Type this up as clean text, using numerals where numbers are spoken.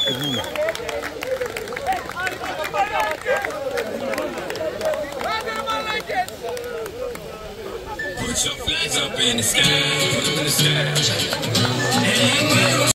Put your flags up in the sky, put them in the sky.